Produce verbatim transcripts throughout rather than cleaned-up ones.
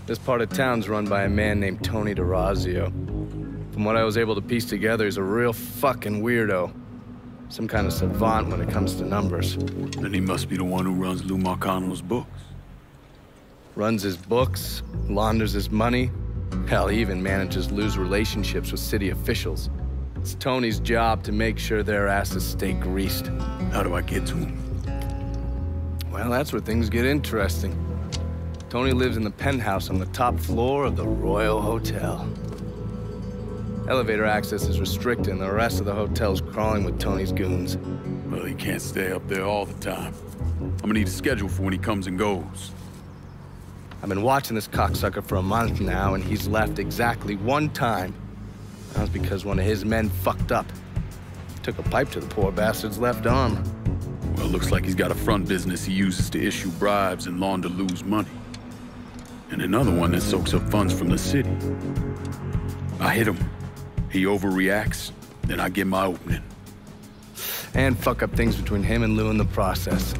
This part of town's run by a man named Tony DeRazio. From what I was able to piece together, he's a real fucking weirdo. Some kind of savant when it comes to numbers. Then he must be the one who runs Lou Marcano's books. Runs his books, launders his money. Hell, he even manages Lou's relationships with city officials. It's Tony's job to make sure their asses stay greased. How do I get to him? Well, that's where things get interesting. Tony lives in the penthouse on the top floor of the Royal Hotel. Elevator access is restricted and the rest of the hotel's crawling with Tony's goons. Well, he can't stay up there all the time. I'm gonna need a schedule for when he comes and goes. I've been watching this cocksucker for a month now, and he's left exactly one time. That was because one of his men fucked up. Took a pipe to the poor bastard's left arm. Well, looks like he's got a front business he uses to issue bribes and launder Lou's money. And another one that soaks up funds from the city. I hit him. He overreacts, then I get my opening. And fuck up things between him and Lou in the process.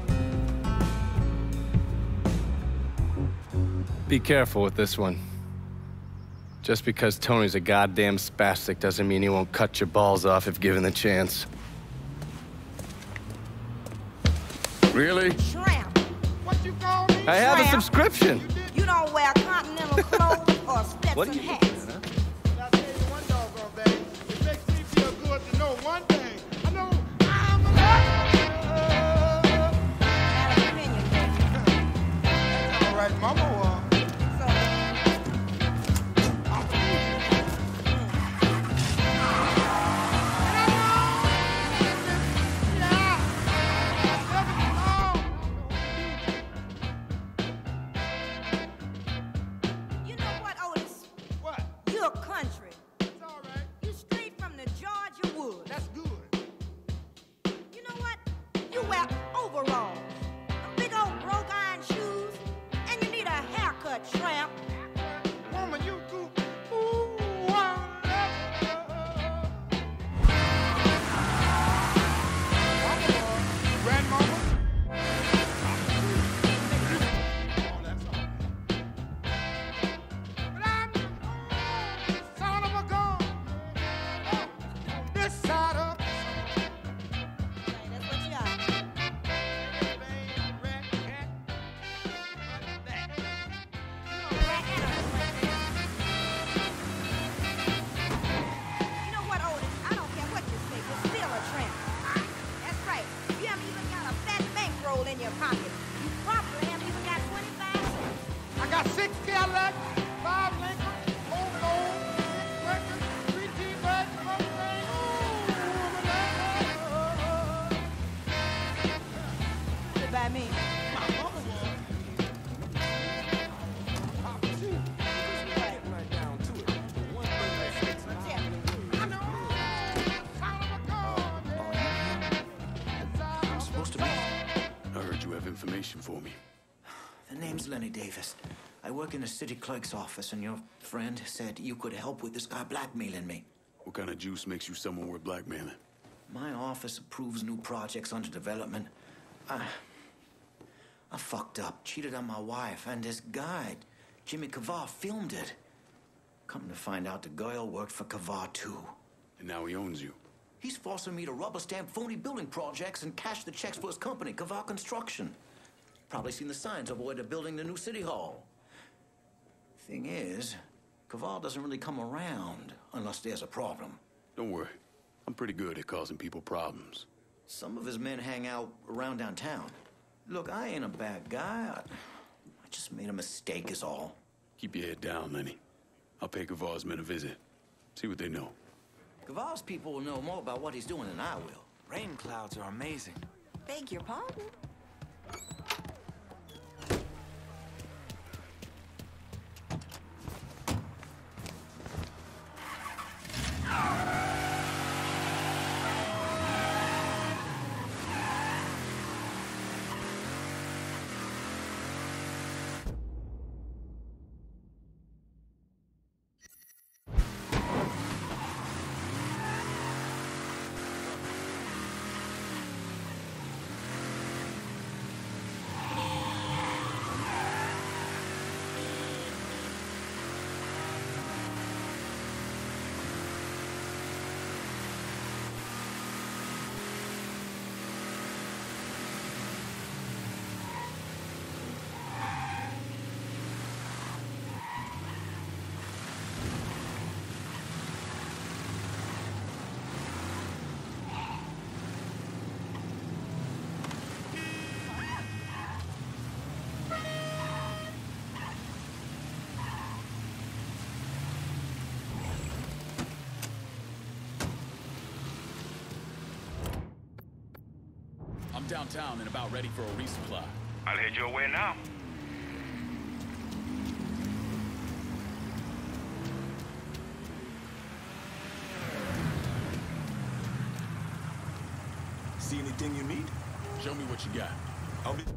Be careful with this one. Just because Tony's a goddamn spastic doesn't mean he won't cut your balls off if given the chance. Really? Shrimp. What you call me? I have Shrimp. a subscription. You don't wear continental clothes or Stetson hats. I'll tell you one doggone thing. It makes me feel good to know one thing. I know I'm alive. Have an opinion, baby. That's all right, Mama. Uh, So, you know what, Otis? what? You're country. It's all right. You straight from the Georgia woods. That's good. You know what? You wear overalls, big old broke iron shoes, and you need a haircut, tramp. Woman, you too. Ooh, I love you. Mama, grandmama. Oh, that's all right. But I'm the son of a gun. Oh, this side of Hey, that's what you are. rat cat. That. You know what, Otis? I don't care what you say. You're still a tramp. That's right. You haven't even got a fat bankroll in your pocket. You probably haven't even got twenty-five cents. I got six Cadillacs, five Lincoln, four Ford, six Western, three T-Birds, one thing. Ooh, woman, Sit by me. my mama was. Papa, too. Right down to it. One thing that sticks What's that? I know, son of a gun, yeah. I'm supposed to be. I heard you have information for me. The name's Lenny Davis. I work in the city clerk's office, and your friend said you could help with this guy blackmailing me. What kind of juice makes you someone worth blackmailing? My office approves new projects under development. I... I fucked up, cheated on my wife, and this guy, Jimmy Kavar, filmed it. Come to find out the girl worked for Kavar, too. And now he owns you. He's forcing me to rubber stamp phony building projects and cash the checks for his company, Kavar Construction. Probably seen the signs over where they're building the new city hall. Thing is, Kavar doesn't really come around unless there's a problem. Don't worry. I'm pretty good at causing people problems. Some of his men hang out around downtown. Look, I ain't a bad guy. I, I just made a mistake is all. Keep your head down, Lenny. I'll pay Kavar's men a visit. See what they know. Kavar's people will know more about what he's doing than I will. Rain clouds are amazing. Beg your pardon? I'm downtown and about ready for a resupply. I'll head your way now. See anything you need? Show me what you got. I'll be...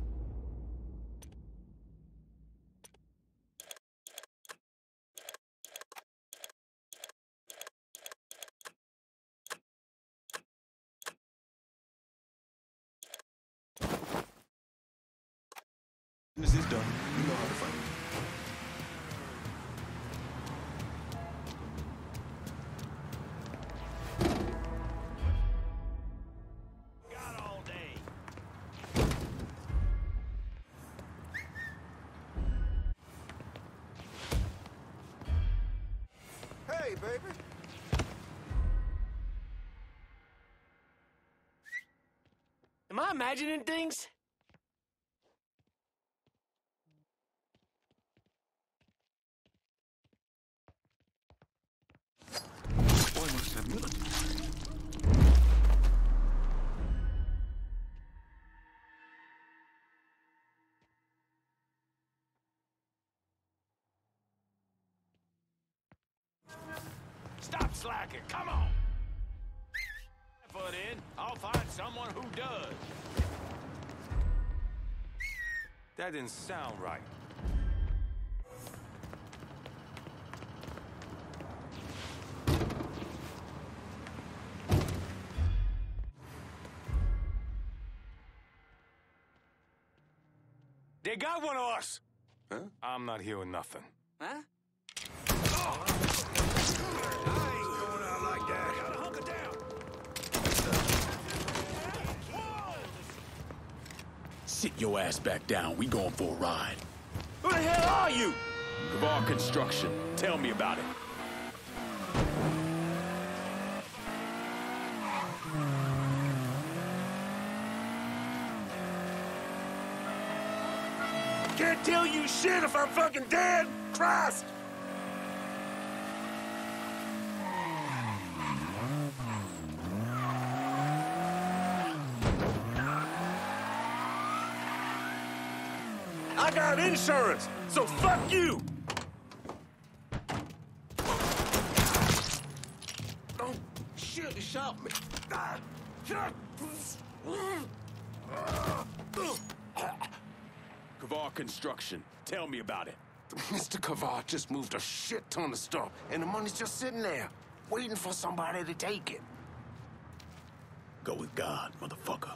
Business is done. You know how to find me. Got all day. Hey, baby. Am I imagining things? Boy, must have military. Stop slacking. Come on. Foot in. I'll find someone who does. That didn't sound right. They got one of us. Huh? I'm not hearing nothing. Huh? Sit your ass back down. We going for a ride. Who the hell are you? Kavar Construction. Tell me about it. Can't tell you shit if I'm fucking dead. Christ! I got insurance, so fuck you! Oh, shit, he shot me. Kavar Construction. Tell me about it. Mister Kavar just moved a shit ton of stuff, and the money's just sitting there, waiting for somebody to take it. Go with God, motherfucker.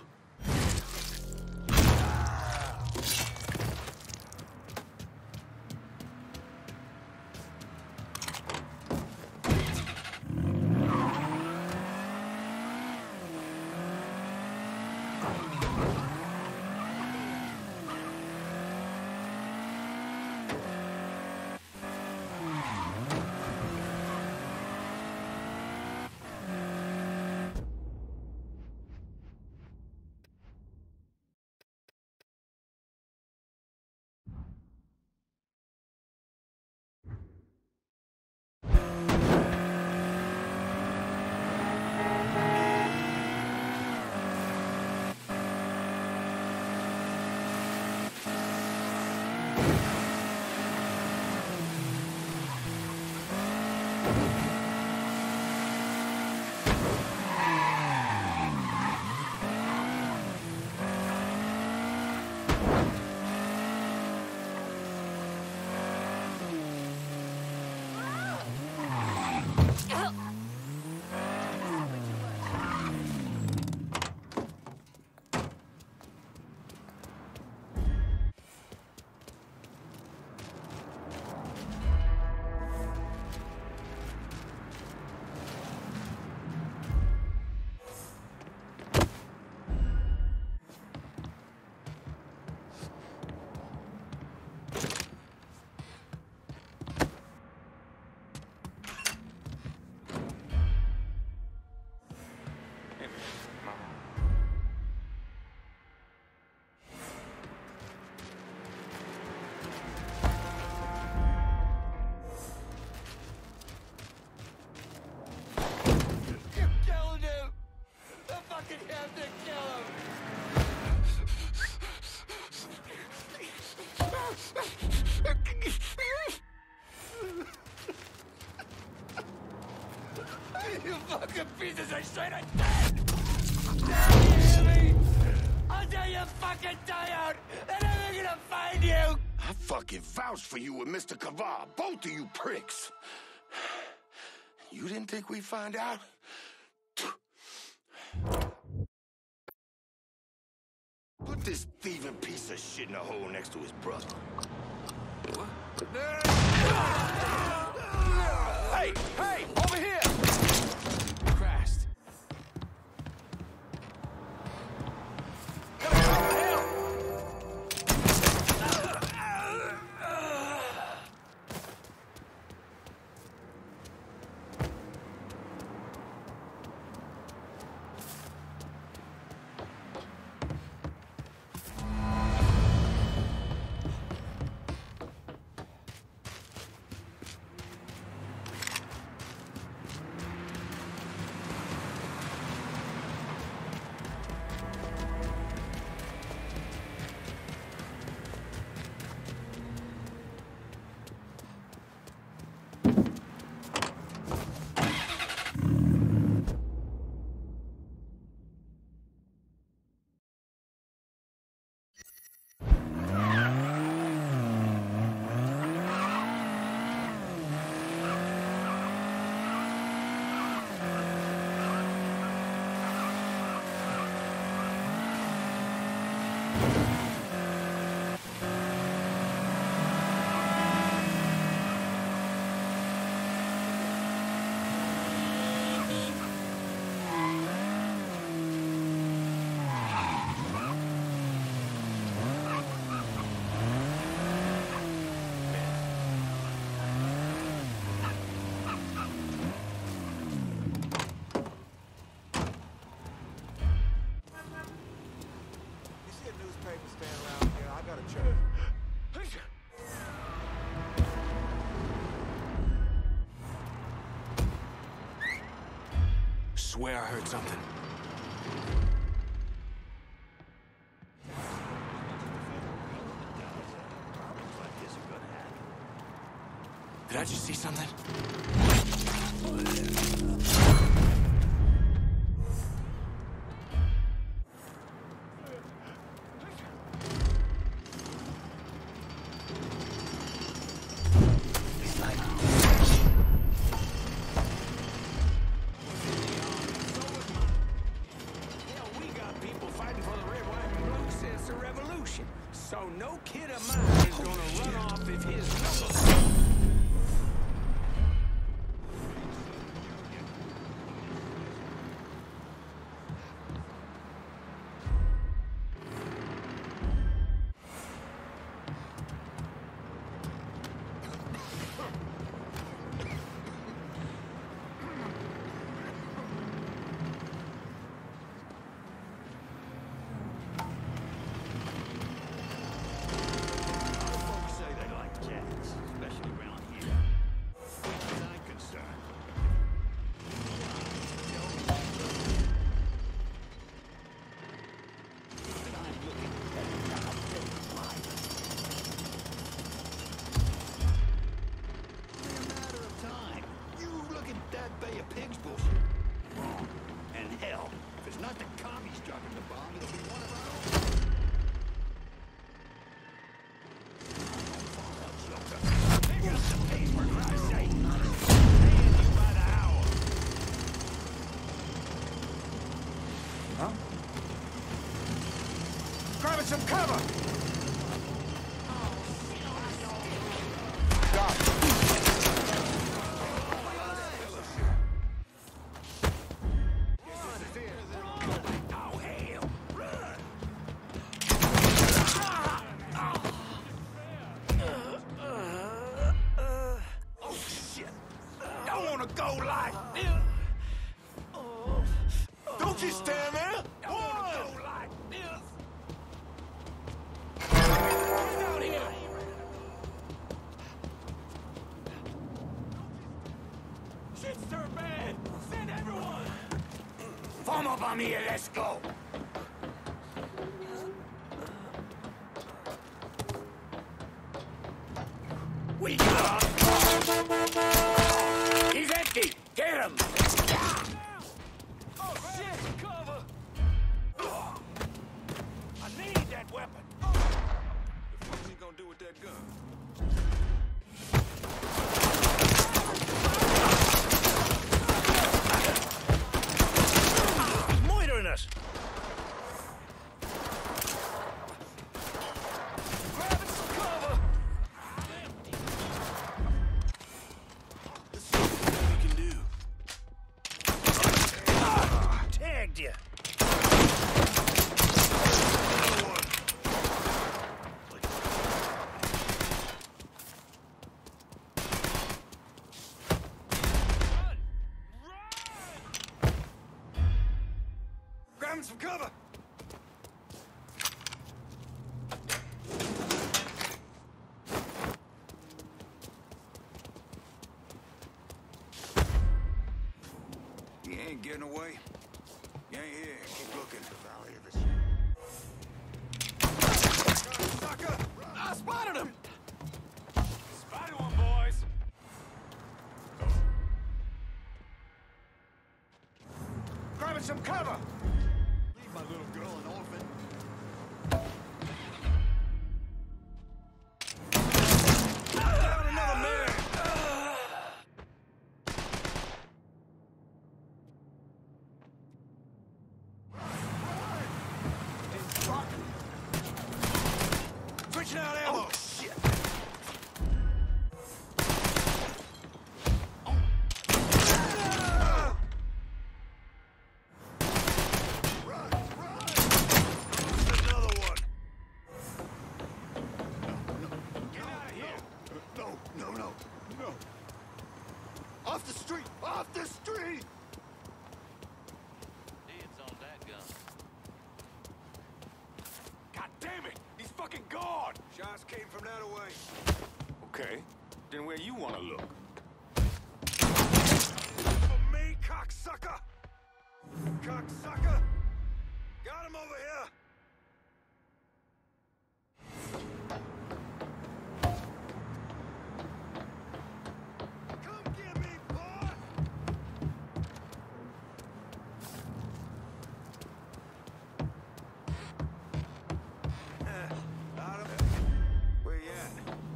You killed him! I fucking have to kill him! You fucking pieces of shit are dead! You hear me? Until you fucking die out, and I'm gonna find you! I fucking vouched for you with Mister Kavar, both of you pricks. You didn't think we'd find out? Put this thieving piece of shit in a hole next to his brother. What? Hey! Hey! Over here! Christ. Swear I heard something. Did I just see something? So no kid of mine is gonna run off if his number... Grabbing some cover! Don't you stand there! Don't wanna go like this! Get out here! Shit's turned bad! Send everyone! Form up on me and let's go! We got him! He's empty! Get him! Grabbing some cover! You ain't getting away. You ain't here. Keep looking. The valley of his... Sucker! I spotted him! Spotted one, boys! Grabbing some cover! Leave my little girl an orphan. Down another man! Switching out ammo! Oh, shit! Off the street! Off the street! Dibs on that gun. God damn it! He's fucking gone! Shots came from that away. Okay. Then where you wanna look? For me, cocksucker! Cocksucker! Got him over here! Come get me, boy! Got him. Where you at?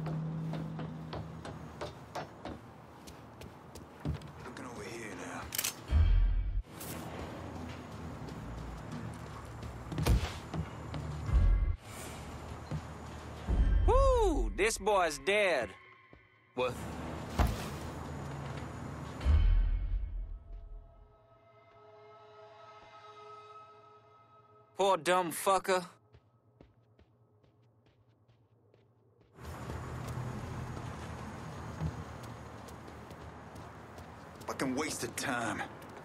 Looking over here now. Woo! This boy's dead. What? Poor dumb fucker. Fucking waste of time.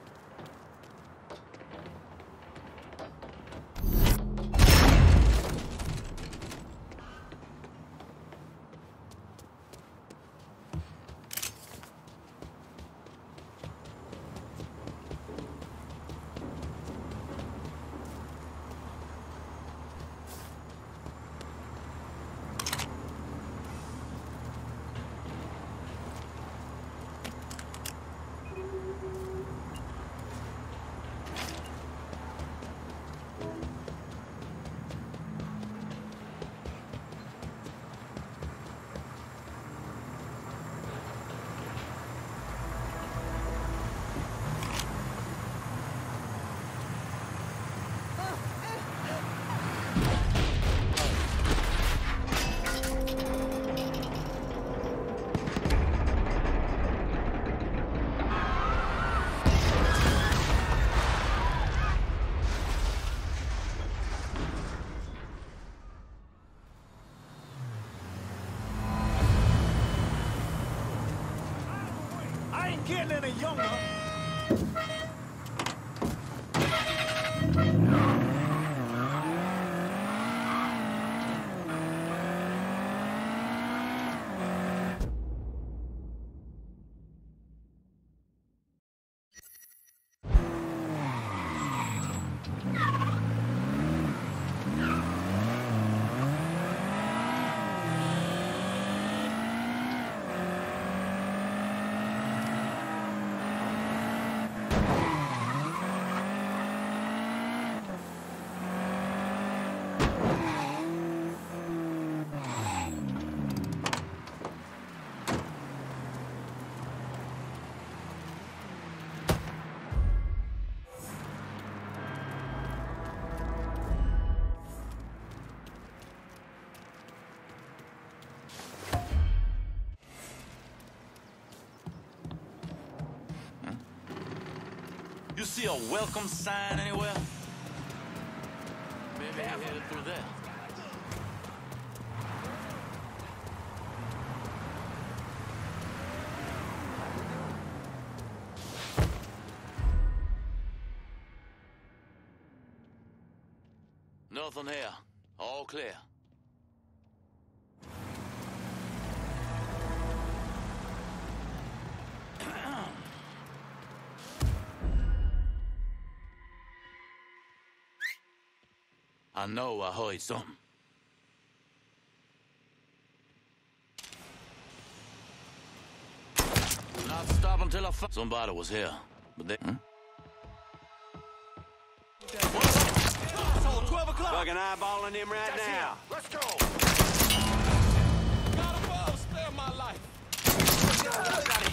I ain't getting any younger. You see a welcome sign anywhere? Maybe you're headed through there. Nothing here. All clear. I know I heard something. Not stop until I find somebody was here, but they. Hmm? twelve o'clock. Fucking eyeballing him right That's now. Here. Let's go. God above, spare my life. Let's go. Let's go.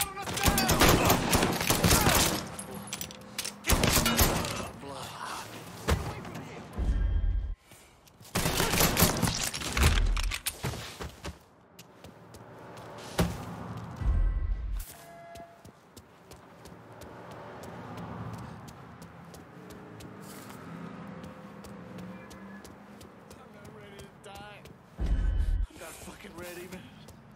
Ready, man.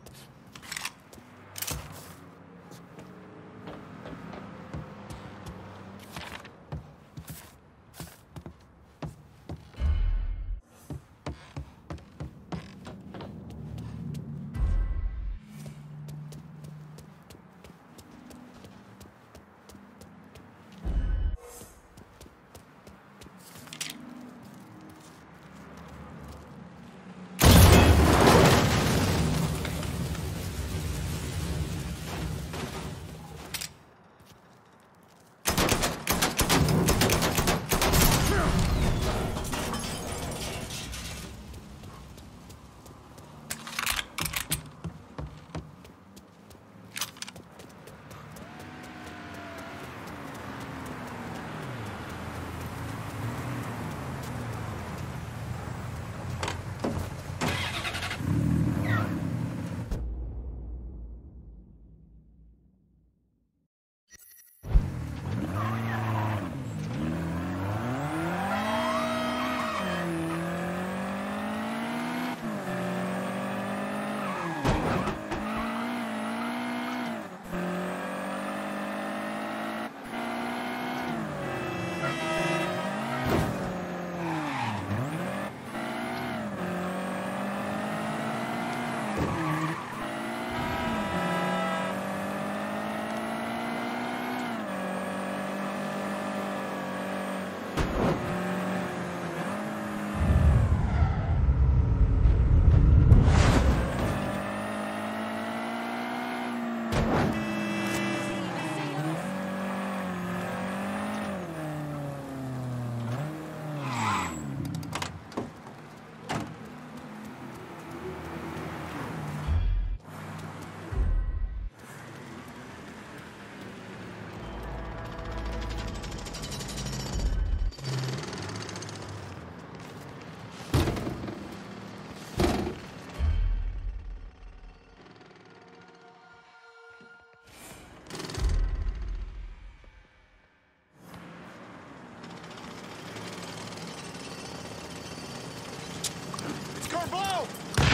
Blow!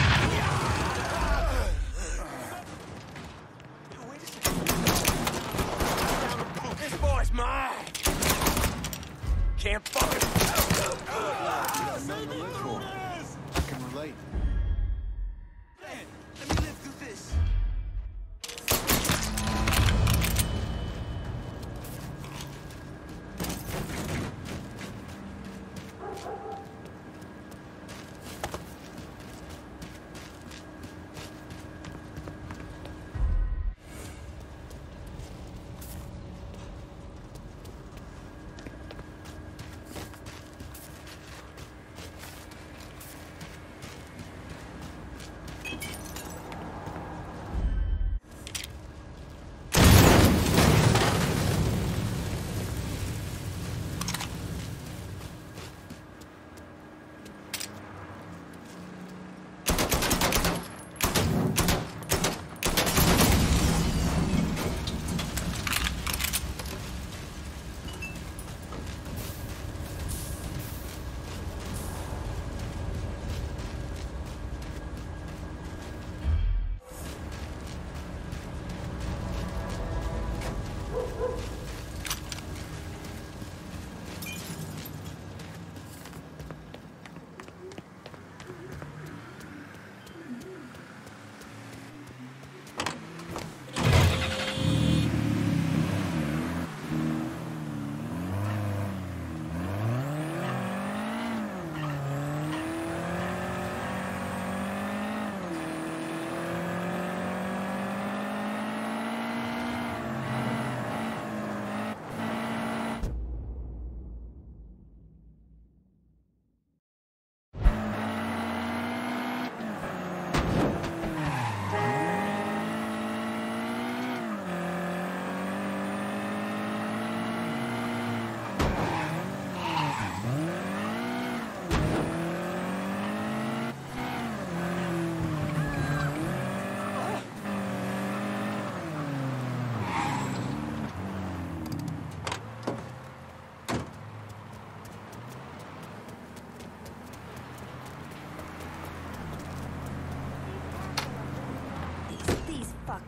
This boy's mine! Can't fucking... I can relate. Man, let me live through this.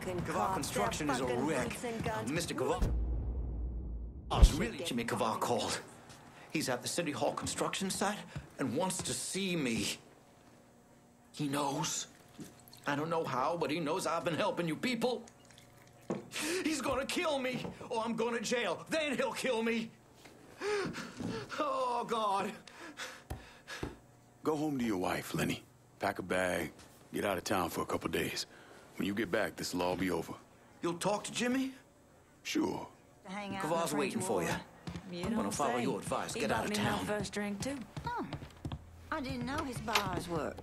fucking Kavar cops. Construction They're is a fucking wreck. bullets and guns. Mister Kavar... Oh, it's really Jimmy Kavar called. He's at the City Hall construction site and wants to see me. He knows. I don't know how, but he knows I've been helping you people. He's gonna kill me, or I'm going to jail. Then he'll kill me. Oh, God. Go home to your wife, Lenny. Pack a bag, get out of town for a couple days. When you get back, this'll all be over. You'll talk to Jimmy? Sure. Hang out Kavar's in the waiting French for you. Ward. You I'm gonna don't follow say. your advice. He Get bought out of me town. my first drink, too. Oh, I didn't know his bars were...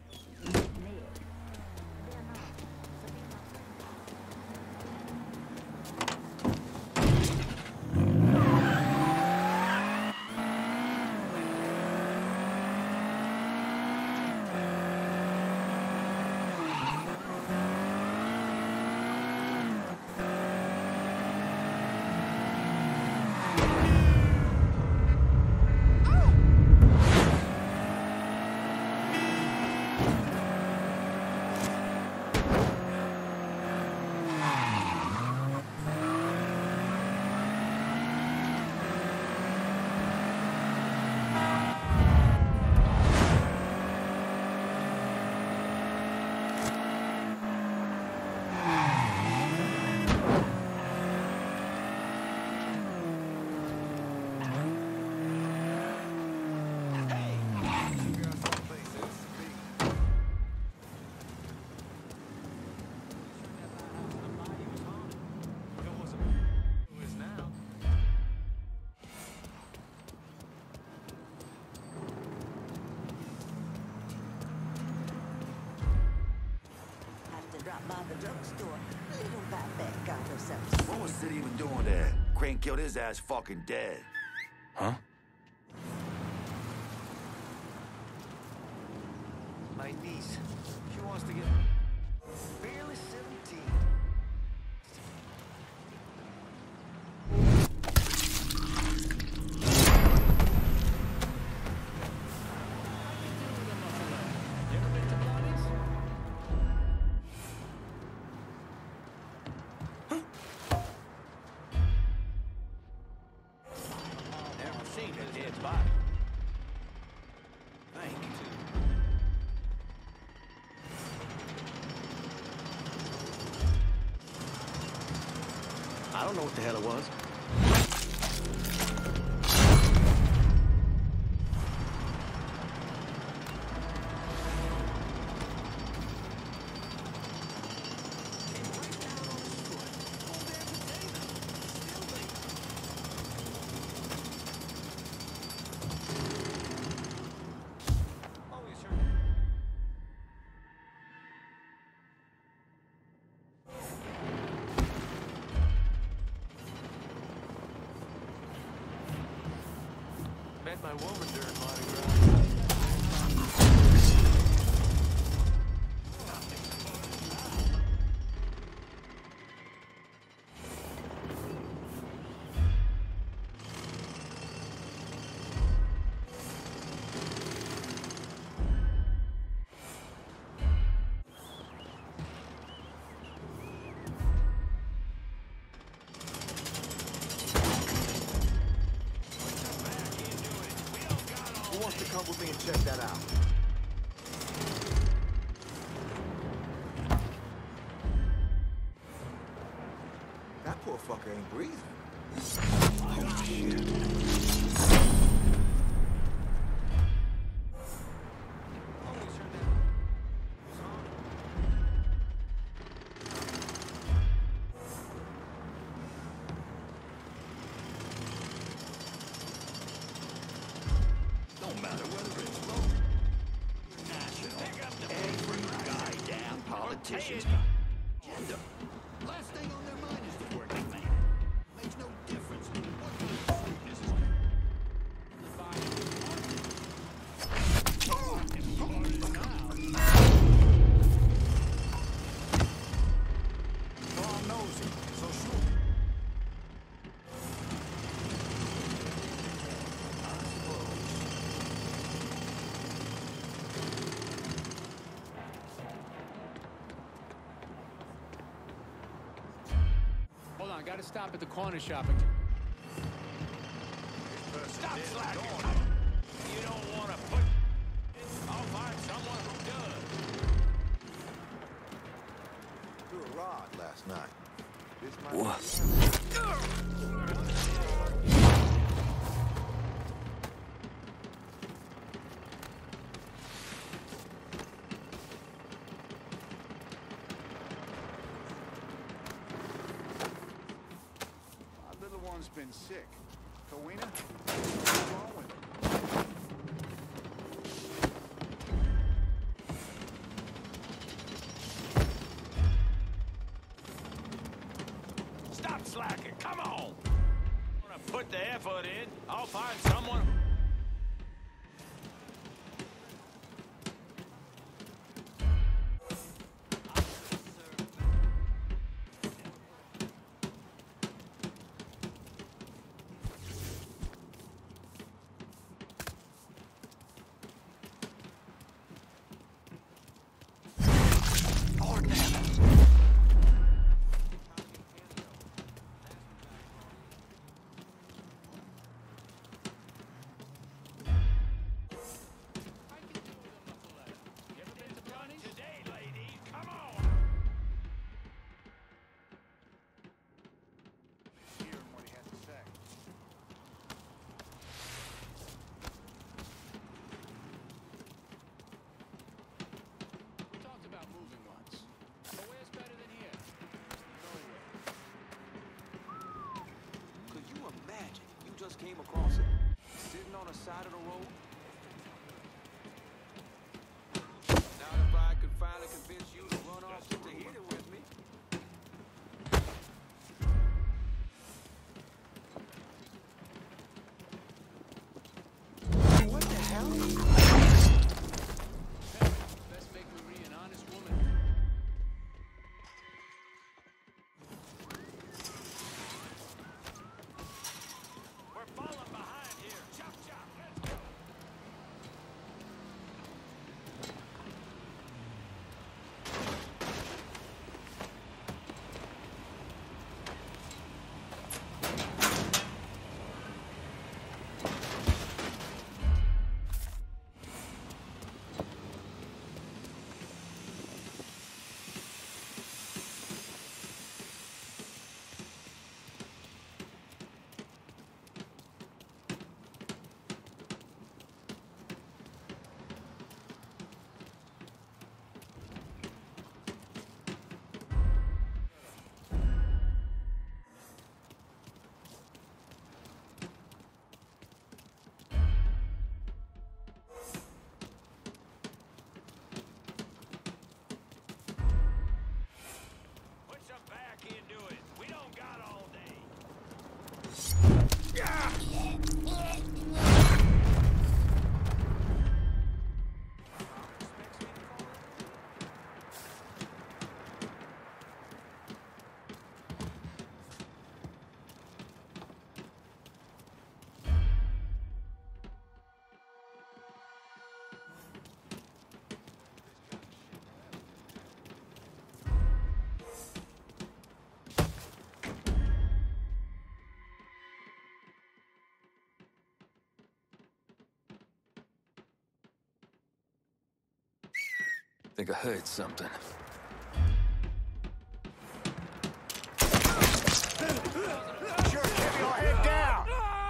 By the drugstore, little Babette got herself. What was Sid even doing there? Crane killed his ass fucking dead. Huh? My niece, she wants to get barely seventeen. I don't know what the hell it was. Met my woman during Mardi Gras. Who wants to come with me and check that out? That poor fucker ain't breathing. Oh, shit. Don't matter whether it's local, national, every goddamn politician's got agenda. Last thing on their mind is the working man. Makes no difference what kind of suit this is. Oh, important now. So I'm nosy, so sure. gotta stop at the corner shop. Stop slacking! You don't want to put... I'll find someone who does. Threw a rod last night. This might Our little one's been sick. Kowina? What's wrong with her? Stop slacking! Come on! I'm gonna put the effort in. I'll find someone. Just came across it, sitting on the side of the road. Now if I could finally convince you to run off just to hit it with me. What the hell? Best make Marie an honest woman. I think I heard something. Sure, keep your head down!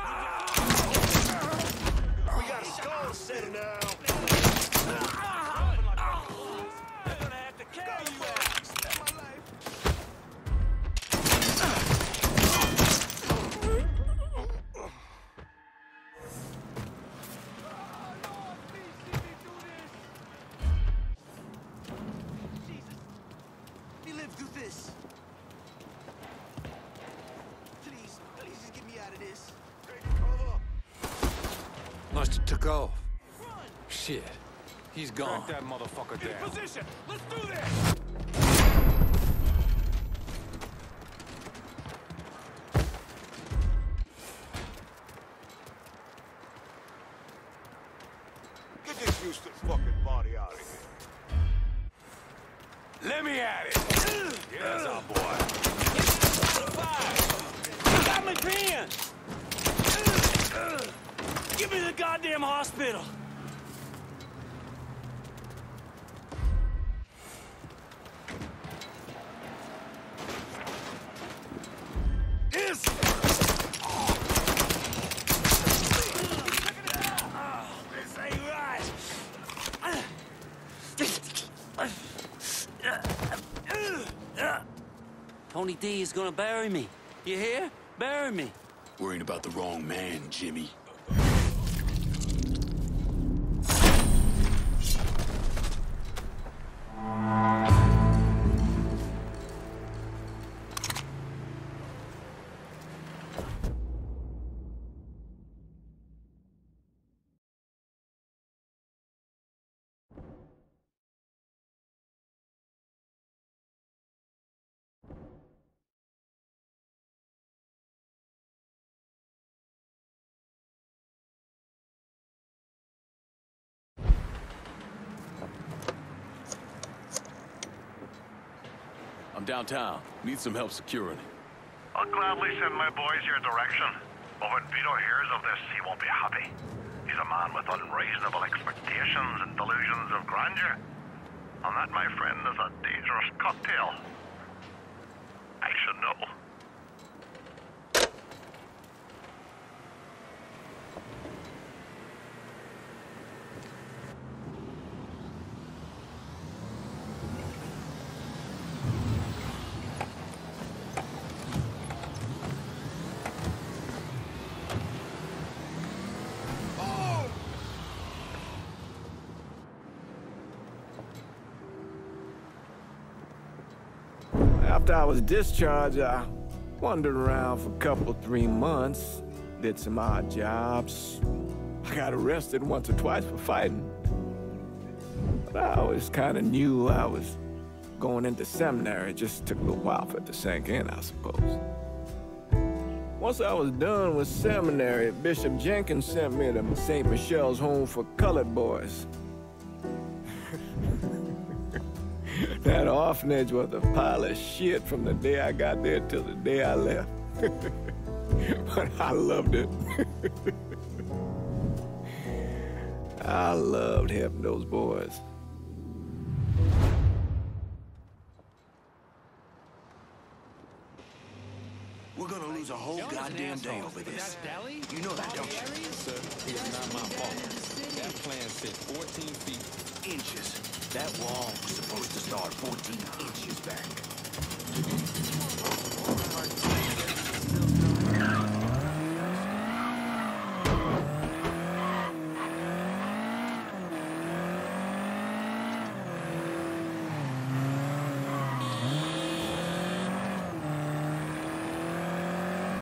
We got a skull sitting down. They're gonna have to carry you out. Spare my life. Must have took off. Shit. He's gone. Track that motherfucker down. In position! Let's do this! Get this useless fucking body out of here. Let me at it! Yes, our boy. Fire! Got me pinned! Give me the goddamn hospital! This! This ain't right! Tony D is gonna bury me. You hear? Bury me. Worrying about the wrong man, Jimmy. I'm downtown. Need some help securing it. I'll gladly send my boys your direction. But when Vito hears of this, he won't be happy. He's a man with unreasonable expectations and delusions of grandeur. And that, my friend, is a dangerous cocktail. I should know. After I was discharged, I wandered around for a couple, three months, did some odd jobs. I got arrested once or twice for fighting. But I always kind of knew I was going into seminary. It just took a little while for it to sink in, I suppose. Once I was done with seminary, Bishop Jenkins sent me to Saint Michelle's Home for Colored Boys. That orphanage was a pile of shit from the day I got there till the day I left. But I loved it. I loved helping those boys. We're gonna lose a whole goddamn day over this. You know that, don't you? Sir, it is not my fault. That plan said fourteen feet. Inches. That wall was supposed to start fourteen inches back.